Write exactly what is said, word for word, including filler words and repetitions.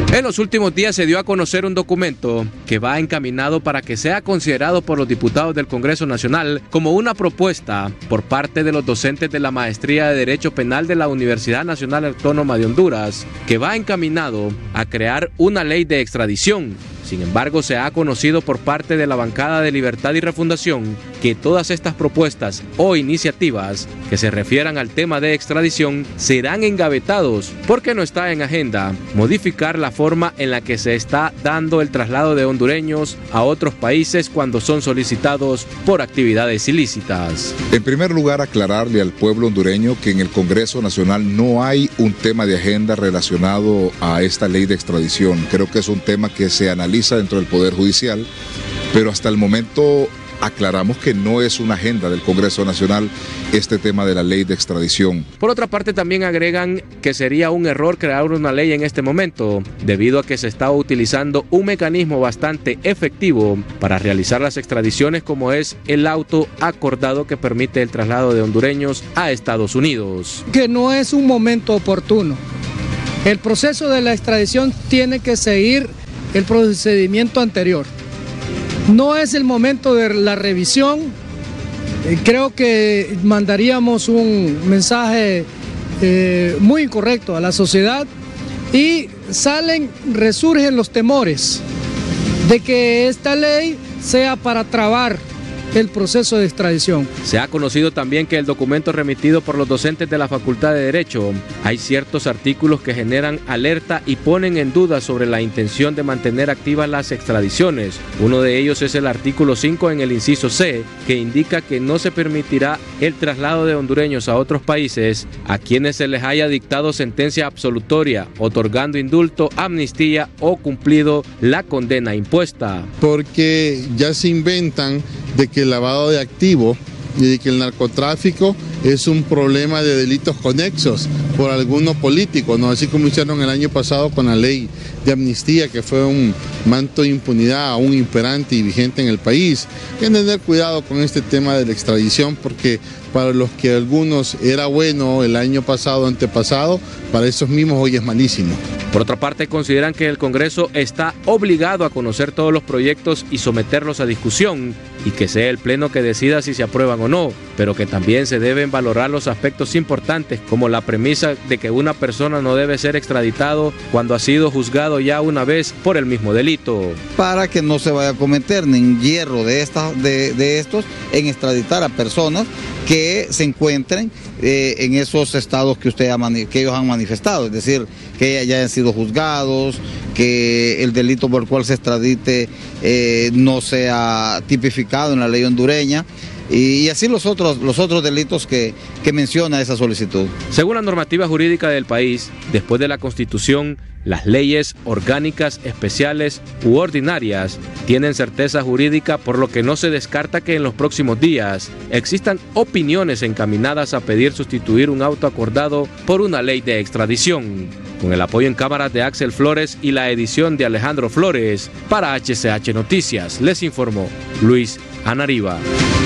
En los últimos días se dio a conocer un documento que va encaminado para que sea considerado por los diputados del Congreso Nacional como una propuesta por parte de los docentes de la Maestría de Derecho Penal de la Universidad Nacional Autónoma de Honduras, que va encaminado a crear una ley de extradición. Sin embargo, se ha conocido por parte de la bancada de Libertad y Refundación que todas estas propuestas o iniciativas que se refieran al tema de extradición serán engavetados porque no está en agenda modificar la forma en la que se está dando el traslado de hondureños a otros países cuando son solicitados por actividades ilícitas. En primer lugar, aclararle al pueblo hondureño que en el Congreso Nacional no hay un tema de agenda relacionado a esta ley de extradición. Creo que es un tema que se analiza dentro del Poder Judicial, pero hasta el momento aclaramos que no es una agenda del Congreso Nacional este tema de la ley de extradición. Por otra parte, también agregan que sería un error crear una ley en este momento, debido a que se está utilizando un mecanismo bastante efectivo para realizar las extradiciones, como es el auto acordado que permite el traslado de hondureños a Estados Unidos. Que no es un momento oportuno. El proceso de la extradición tiene que seguir el procedimiento anterior. No es el momento de la revisión. Creo que mandaríamos un mensaje eh, muy incorrecto a la sociedad y salen, resurgen los temores de que esta ley sea para trabar el proceso de extradición. Se ha conocido también que el documento remitido por los docentes de la Facultad de Derecho, hay ciertos artículos que generan alerta y ponen en duda sobre la intención de mantener activas las extradiciones. Uno de ellos es el artículo cinco en el inciso C, que indica que no se permitirá el traslado de hondureños a otros países a quienes se les haya dictado sentencia absolutoria, otorgando indulto, amnistía o cumplido la condena impuesta. Porque ya se inventan de que el lavado de activos y de que el narcotráfico es un problema de delitos conexos por algunos políticos, ¿no? Así como hicieron el año pasado con la ley de amnistía, que fue un manto de impunidad aún imperante y vigente en el país. Hay que tener cuidado con este tema de la extradición, porque para los que algunos era bueno el año pasado, antepasado, para esos mismos hoy es malísimo. Por otra parte, consideran que el Congreso está obligado a conocer todos los proyectos y someterlos a discusión, y que sea el Pleno que decida si se aprueban o no, pero que también se deben valorar los aspectos importantes, como la premisa de que una persona no debe ser extraditado cuando ha sido juzgado ya una vez por el mismo delito. Para que no se vaya a cometer ningún hierro de, esta, de, de estos en extraditar a personas que se encuentren eh, en esos estados que, usted ha que ellos han manifestado, es decir, que ya hayan sido juzgados, que el delito por el cual se extradite eh, no sea tipificado en la ley hondureña, y así los otros, los otros delitos que, que menciona esa solicitud. Según la normativa jurídica del país, después de la Constitución, las leyes orgánicas, especiales u ordinarias tienen certeza jurídica, por lo que no se descarta que en los próximos días existan opiniones encaminadas a pedir sustituir un auto acordado por una ley de extradición. Con el apoyo en cámaras de Axel Flores y la edición de Alejandro Flores, para H C H Noticias les informó Luis Anariba.